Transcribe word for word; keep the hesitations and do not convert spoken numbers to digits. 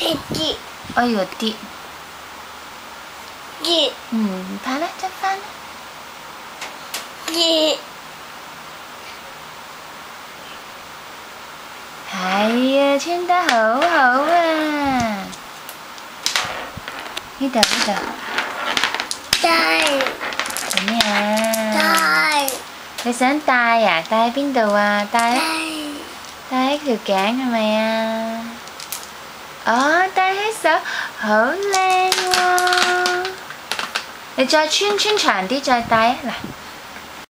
一啲， 我要啲。 啲嗯，拍啦，再翻啦。 啲係啊，穿得好好啊！呢度呢度。 戴做咩啊？ 戴你想戴啊？戴喺邊度啊？戴戴戴喺條頸係咪啊？哦，戴喺手，好靚喎！你再穿穿長啲再戴啊！嗱。